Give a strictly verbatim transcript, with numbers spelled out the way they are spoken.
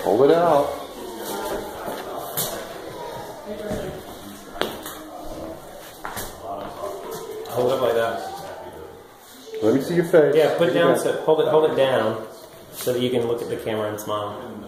Hold it out. Hold it like that. Let me see your face. Yeah, put it down. So hold it. Hold it down so that you can look at the camera and smile.